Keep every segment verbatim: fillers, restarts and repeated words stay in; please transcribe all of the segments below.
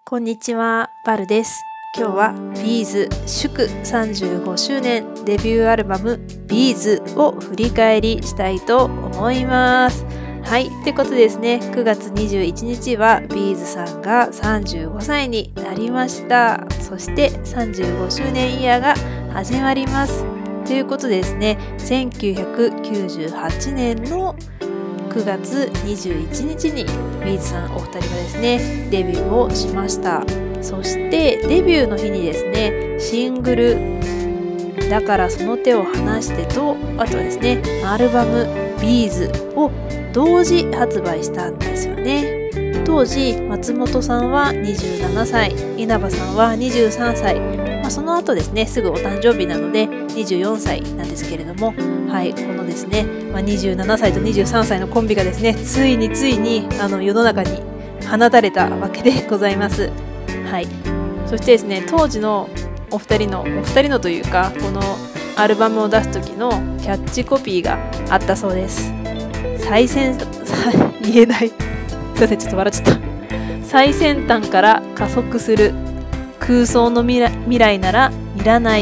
こんにちは、バルです。今日はビーズ祝さんじゅうごしゅうねんデビューアルバムビーズを振り返りしたいと思います。はい、ということでですね、くがつにじゅういちにちはビーズさんがさんじゅうごさいになりました。そしてさんじゅうごしゅうねんイヤーが始まります。ということでですね、せんきゅうひゃくきゅうじゅうはちねんのくがつにじゅういちにちにビーズさんお二人がですねデビューをしました。そしてデビューの日にですねシングル「だからその手を離して」とあとはですねアルバム「ビーズ」を同時発売したんですよね。当時松本さんはにじゅうななさい、稲葉さんはにじゅうさんさい、まあ、その後ですねすぐお誕生日なのでにじゅうよんさいなんですけれども、はい、このですね、まあ、にじゅうななさいとにじゅうさんさいのコンビがですねついについにあの世の中に放たれたわけでございます。はい、そしてですね当時のお二人のお二人のというかこのアルバムを出す時のキャッチコピーがあったそうです。最先言えないすいませんちょっと笑っちゃった。最先端から加速する空想の未来、未来ならいらない。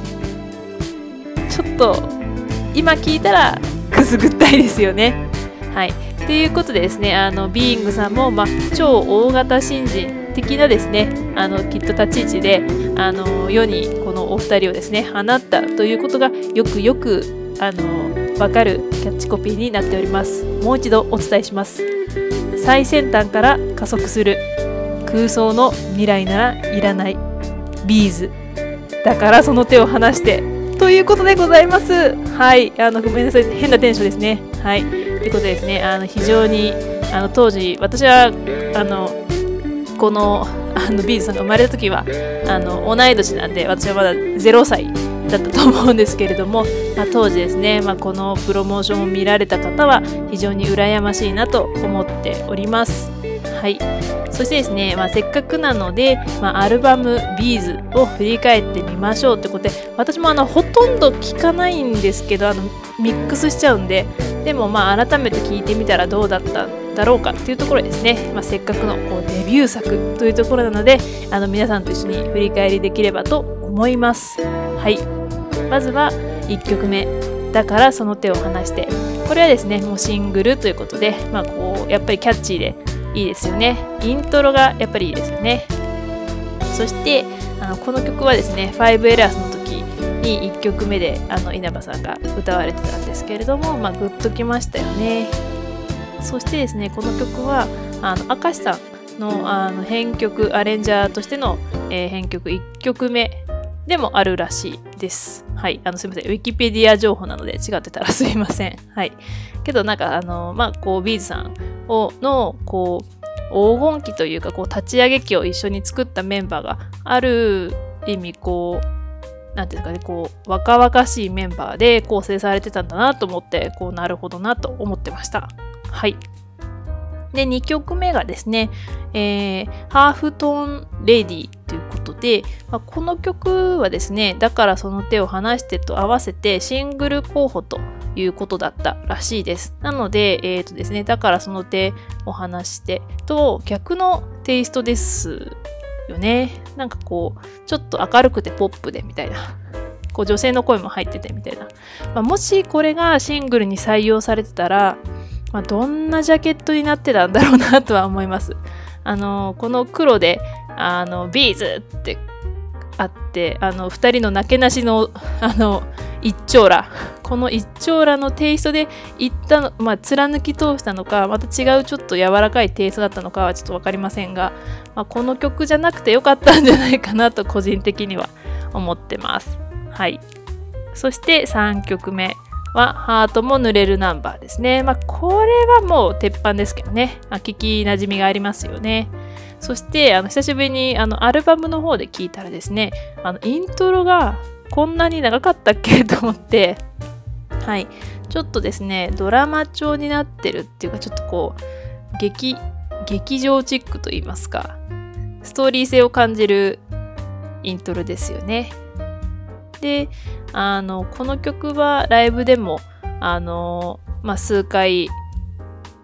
ちょっと今聞いたらくすぐったいですよね。はい。ということでですね、あのビーイングさんも、まあ、超大型新人的なですね、あのきっと立ち位置であの世にこのお二人をですね放ったということがよくよくあの分かるキャッチコピーになっております。もう一度お伝えします。最先端から加速する空想の未来ならいらないビーズだからその手を離してということでございます。はい、あのごめんなさい変なテンションですね。はい、ということでですね、あの非常にあの当時私はあのこのあのビーズさんが生まれた時はあの同い年なんで私はまだゼロさいだったと思うんですけれども、まあ、当時ですね、まあ、このプロモーションを見られた方は非常に羨ましいなと思っております。はい、そしてですね、まあ、せっかくなので、まあ、アルバム「ビーズ」を振り返ってみましょうということで、私もあのほとんど聞かないんですけどあのミックスしちゃうんで、でもまあ改めて聞いてみたらどうだったんだろうかっていうところですね、まあ、せっかくのこうデビュー作というところなのであの皆さんと一緒に振り返りできればと思います。はい、まずはいっきょくめ「だからその手を離して」。これはですねもうシングルということで、まあ、こうやっぱりキャッチーでいいですよね。イントロがやっぱりいいですよね。そしてあのこの曲はですねファイブエラースの時にいっきょくめであの稲葉さんが歌われてたんですけれども、まあ、グッときましたよね。そしてですねこの曲はあの明石さんのあの編曲アレンジャーとしての、えー、編曲いっきょくめでもあるらしいです。はい、あのすみません、ウィキペディア情報なので違ってたらすいません。はい、けどなんかあのまあこうビーズさんをのこう黄金期というかこう立ち上げ期を一緒に作ったメンバーがある意味こうなんていうかねこう若々しいメンバーで構成されてたんだなと思ってこうなるほどなと思ってました。はい。でにきょくめがですね、えー、ハーフトーンレディということで、まあ、この曲はですねだからその手を離してと合わせてシングル候補ということだったらしいです。なので、えーとですね、だからその手を離してと逆のテイストですよね。なんかこうちょっと明るくてポップでみたいなこう女性の声も入っててみたいな、まあ、もしこれがシングルに採用されてたらまあ、どんなジャケットになってたんだろうなとは思います。あのこの黒であのビーズってあってあのふたりのなけなしのあの一丁羅この一丁羅のテイストでいったの、まあ、貫き通したのかまた違うちょっと柔らかいテイストだったのかはちょっと分かりませんが、まあ、この曲じゃなくてよかったんじゃないかなと個人的には思ってます。はい、そしてさんきょくめはハートも濡れるナンバーですね。まあこれはもう鉄板ですけどね。まあ、聞きなじみがありますよね。そしてあの久しぶりにあのアルバムの方で聞いたらですね、あのイントロがこんなに長かったっけと思って、はい、ちょっとですねドラマ調になってるっていうかちょっとこう劇劇場チックと言いますか、ストーリー性を感じるイントロですよね。であのこの曲はライブでもあの、まあ、数回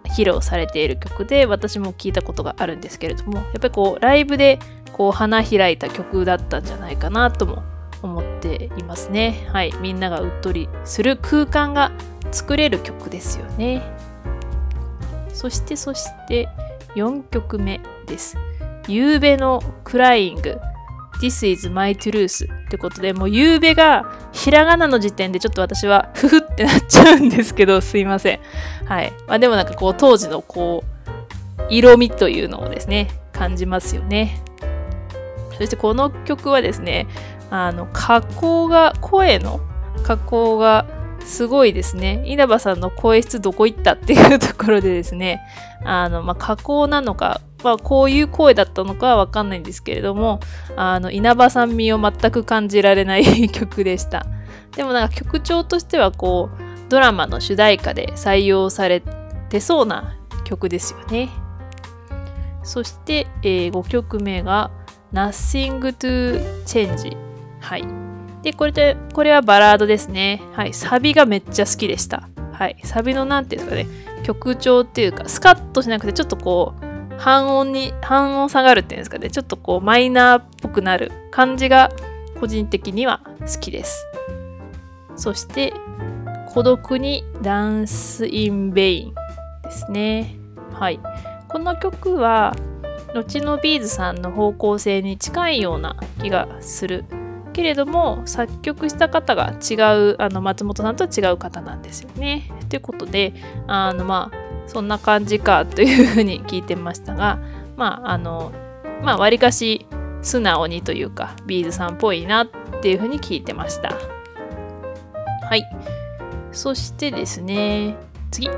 披露されている曲で、私も聴いたことがあるんですけれども、やっぱりこうライブでこう花開いた曲だったんじゃないかなとも思っていますね。はい、みんながうっとりする空間が作れる曲ですよね。そしてそしてよんきょくめです。ゆうべのクライング This is my truth ってことで、もうゆうべがひらがなの時点でちょっと私はふふってなっちゃうんですけど、すいません。はい。まあでもなんかこう当時のこう色味というのをですね、感じますよね。そしてこの曲はですね、あの加工が、声の加工がすごいですね。稲葉さんの声質どこ行ったっていうところでですね、あの、まあ、加工なのか、まあ、こういう声だったのかはわかんないんですけれども、あの、稲葉さん味を全く感じられない曲でした。でもなんか曲調としてはこう、ドラマの主題歌で採用されてそうな曲ですよね。そして、えー、ごきょくめが Nothing to Change。はい。で、これで、これはバラードですね。はい。サビがめっちゃ好きでした。はい。サビのなんていうんですかね、曲調っていうか、スカッとしなくて、ちょっとこう、半音に、半音下がるっていうんですかね、ちょっとこう、マイナーっぽくなる感じが、個人的には好きです。そして、孤独にダンス・イン・ベインですね。はい。この曲は、後のビーズさんの方向性に近いような気がする。けれども作曲した方が違う、あの松本さんとは違う方なんですよね。ということで、あのまあそんな感じかというふうに聞いてましたが、まああのまあわりかし素直にというかビーズさんっぽいなっていうふうに聞いてました。はい。そしてですね、次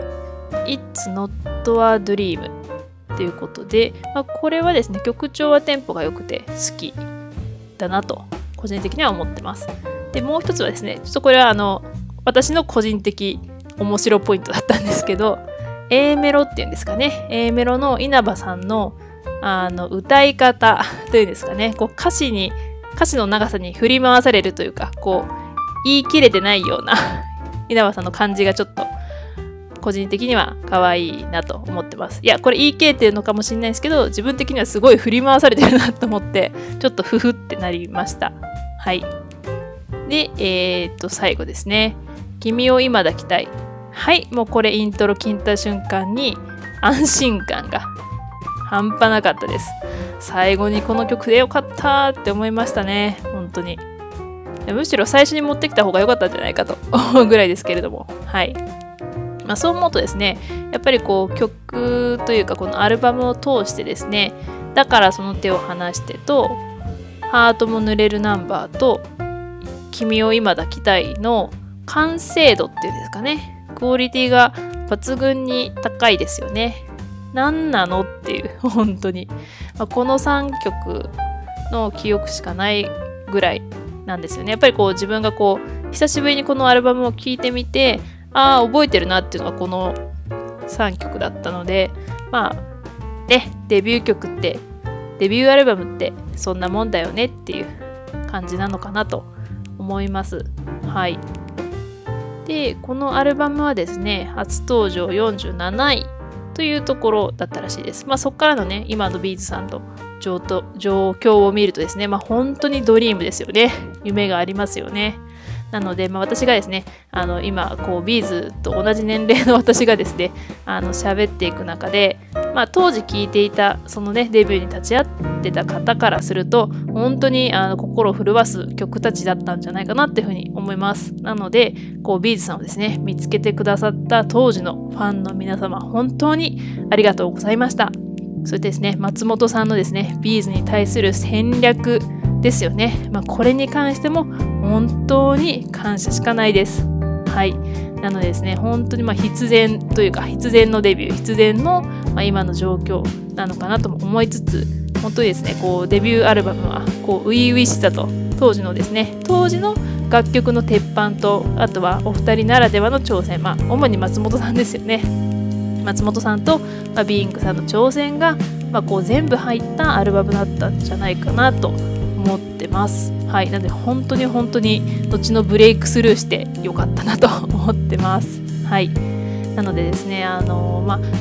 It's Not a Dream ということで、まあ、これはですね曲調はテンポが良くて好きだなと個人的には思ってます。で、もう一つはですね、ちょっとこれはあの、私の個人的面白ポイントだったんですけど、A メロっていうんですかね、A メロの稲葉さんの、あの、歌い方というんですかね、こう歌詞に、歌詞の長さに振り回されるというか、こう、言い切れてないような稲葉さんの感じがちょっと、個人的には可愛いなと思ってます。いや、これ言い切れてるのかもしれないですけど、自分的にはすごい振り回されてるなと思って、ちょっとフフってなりました。はい。で、えー、っと、最後ですね。君を今抱きたい。はい。もうこれイントロ聞いた瞬間に安心感が半端なかったです。最後にこの曲でよかったって思いましたね。本当に。むしろ最初に持ってきた方が良かったんじゃないかと思うぐらいですけれども。はい。まあ、そう思うとですね、やっぱりこう曲というかこのアルバムを通してですね、だからその手を離してと、ハートも濡れるナンバーと君を今抱きたいの完成度っていうんですかね、クオリティが抜群に高いですよね。何なのっていう本当に、まあ、このさんきょくの記憶しかないぐらいなんですよね。やっぱりこう自分がこう久しぶりにこのアルバムを聴いてみて、ああ覚えてるなっていうのがこのさんきょくだったので、まあね、デビュー曲ってデビューアルバムってそんなもんだよねっていう感じなのかなと思います。はい。で、このアルバムはですね、初登場よんじゅうなないというところだったらしいです。まあそこからのね、今のビーズさんの状況を見るとですね、まあ本当にドリームですよね。夢がありますよね。なので、まあ、私がですね、あの今こうビーズと同じ年齢の私がですね、あの喋っていく中で、まあ、当時聴いていたそのねデビューに立ち会ってた方からすると本当にあの心を震わす曲たちだったんじゃないかなっていうふうに思います。なのでこうビーズさんをですね見つけてくださった当時のファンの皆様、本当にありがとうございました。そしてですね、松本さんのですねビーズに対する戦略ですよね。まあ、これに関しても本当に感謝しかないです。はい。なのでですね、本当にまあ必然というか、必然のデビュー、必然のまあ今の状況なのかなとも思いつつ、本当にですね、こうデビューアルバムはこう初々しさと、当時のですね、当時の楽曲の鉄板と、あとはお二人ならではの挑戦、まあ主に松本さんですよね。松本さんと、まあ、ビーイングさんの挑戦が、まあ、こう全部入ったアルバムだったんじゃないかなと思ってます。はい。なので本当に本当に後のブレイクスルーしてよかったなと思ってます。はい。なのでですね、あのまあ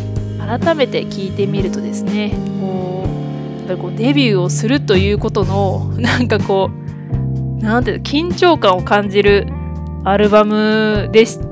改めて聞いてみるとですね、こうやっぱりこうデビューをするということのなんかこうなんていうの緊張感を感じるアルバムでした、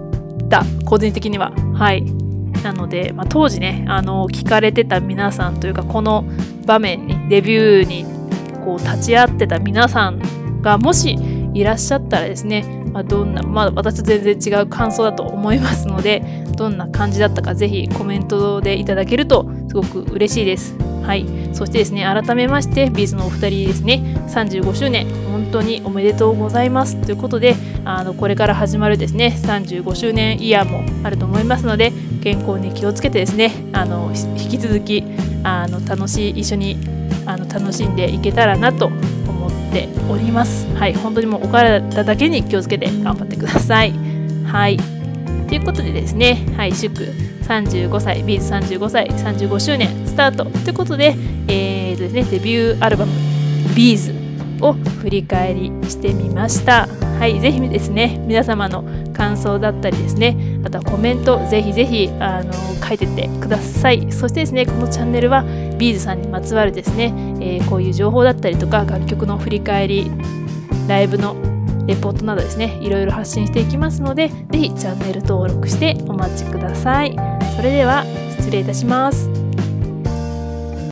個人的には。はい。なので、まあ、当時ね、あの聞かれてた皆さんというか、この場面にデビューにこう立ち会ってた皆さんがもしいらっしゃったらですね、まあ、どんな、まあ、私と全然違う感想だと思いますので、どんな感じだったかぜひコメントでいただけるとすごく嬉しいです。はい。そしてですね、改めまして、ビーズのお二人ですね、さんじゅうごしゅうねん、本当におめでとうございます。ということで、あの、これから始まるですね、さんじゅうごしゅうねんイヤーもあると思いますので、健康に気をつけてですね、あの、引き続き、あの、楽しい、一緒に、あの、楽しんでいけたらなと思っております。はい。本当にもうお体だけに気をつけて頑張ってください。はい。ということでですね、はい、祝さんじゅうごさい、ビーズさんじゅうごさい、さんじゅうごしゅうねんスタートということで、えーとですね、デビューアルバム、ビーズを振り返りしてみました。はい、ぜひですね、皆様の感想だったりですね、あとはコメント、ぜひぜひ、あの、書いてってください。そしてですね、このチャンネルは、ビーズさんにまつわるですね、えー、こういう情報だったりとか、楽曲の振り返り、ライブのレポートなどですね、いろいろ発信していきますので、ぜひチャンネル登録してお待ちください。それでは失礼いたします。